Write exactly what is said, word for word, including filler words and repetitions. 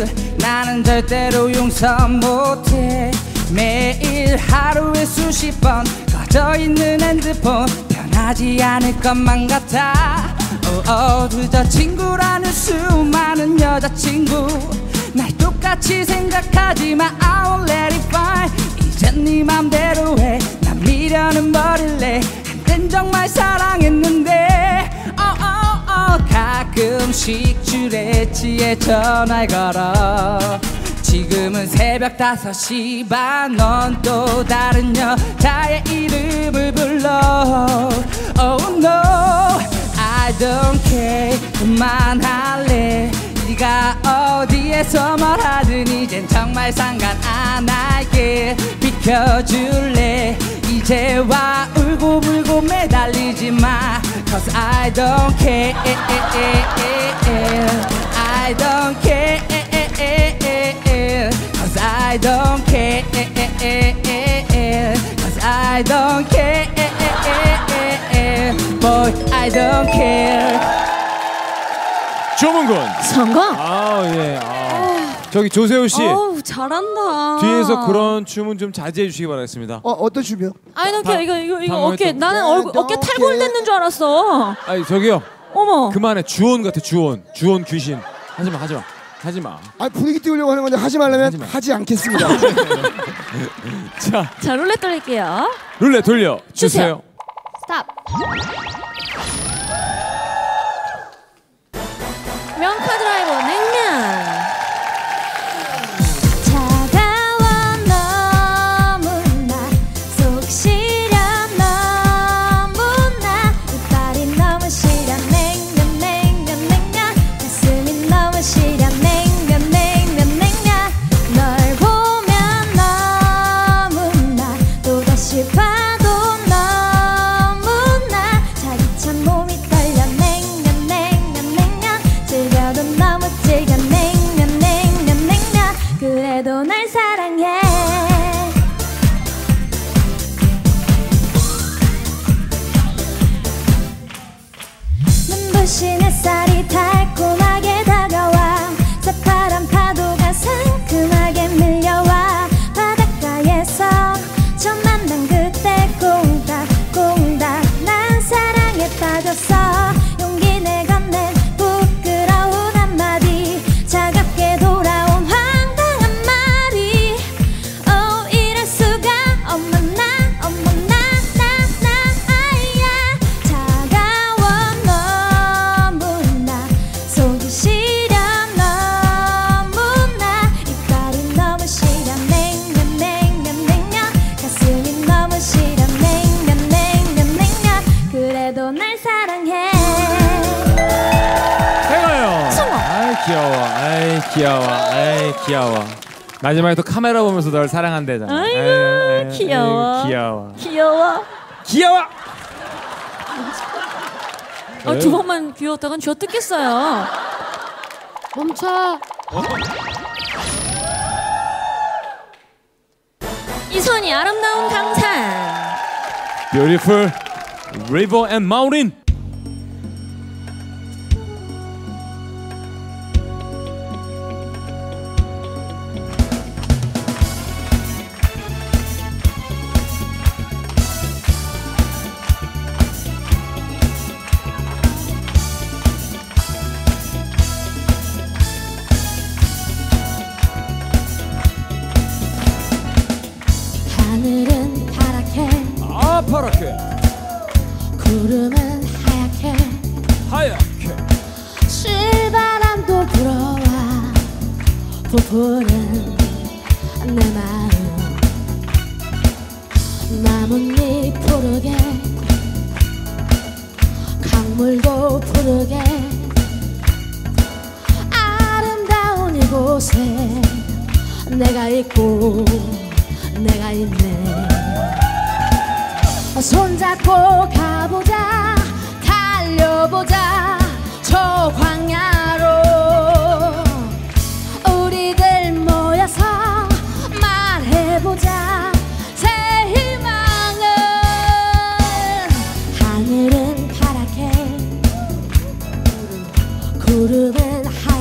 너를 나는 절대로 용서 못해. 매일 하루에 수십 번 꺼져있는 핸드폰 변하지 않을 것만 같아. 어, 두저 친구라는 수많은 여자친구 날 똑같이 생각하지만 I won't let it fly. 이젠 네 맘대로 해. 난 미련은 버릴래. 한땐 정말 사랑했는데 oh, oh, oh. 가끔씩 주레지에 전화를 걸어. 지금은 새벽 다섯 시 반. 넌 또 다른 여자의 이름을 불러. Oh no I don't care. 그만할래. 네가 어디에서 뭘 하든 이젠 정말 상관 안 할게. 비켜줄래. 이제와 울고불고 매달리지 마. Cause I don't care. I don't care. Cause I don't care. Cause I don't care. Boy I don't care. 조문군 성공. 아 예. 아. 저기 조세호 씨. 어우 잘한다. 뒤에서 그런 춤은 좀 자제해 주시기 바라겠습니다. 어 어떤 춤이요? 아니 너 바- 이거 이거 이거 방어했던- 어깨 나는 얼굴 어깨 네, 탈골됐는 줄 알았어. 아니 저기요. 어머. 그만해. 주온 같아 주온. 주온 귀신. 하지마 하지마 하지마. 아 분위기 띄우려고 하는 건데 하지 말라면 하지 마. 하지 않겠습니다. 자 자 룰렛 돌릴게요. 룰렛 돌려 주세요. 스탑. 명카 드라이버 냉면. 차가워 너무나 속 시려 너무나 이빨이 너무 시려 냉면 냉면 냉면 가슴이 너무 시려 냉면 냉면 냉면 널 보면 너무나 또다시 봐도 너무나 자기 참 몸이 떨려 냉면 냉면 냉면 즐겨도 너무 즐겨 냉면 냉면 냉면 그래도 날 사랑해. 눈부신 햇살이 달콤하게 다가와 새파란 파도가 상큼하게 밀려와 바닷가에서 처음 만난 그때 꽁닥꽁닥 난 사랑에 빠졌어. 용기 내 건넨 부끄러운 한마디 차갑게 돌아온 황당한 말이 oh 이럴 수가 어머나 어머나 나나 아야 차가워 너무나 속이 시려 너무나 이빨이 너무 시려 냉면 냉면 냉면 가슴이 너무 시려 냉면 냉면 냉면 그래도 날 사랑해. 해가요. 아이 귀여워. 아이 귀여워. 아이 귀여워. 마지막에 또 카메라 보면서 널 사랑한대잖아. 아이고, 아이, 아이, 귀여워. 아이, 귀여워. 귀여워. 귀여워. 아, 두 번만 귀여웠다간 쥐어 뜯겠어요. 멈춰. 이선희 아름다운 강산. Beautiful river and mountain. 하늘은 파랗게 아 파랗게 구름은 하얗게 하얗게 실바람도 불어와 부푸는 내 마음 나뭇잎 푸르게 강물도 푸르게 아름다운 이곳에 내가 있고 내가 있네. 손잡고 가보자 달려보자 저 광야로 우리들 모여서 말해보자 새 희망은 하늘은 파랗게 구름은 하얗게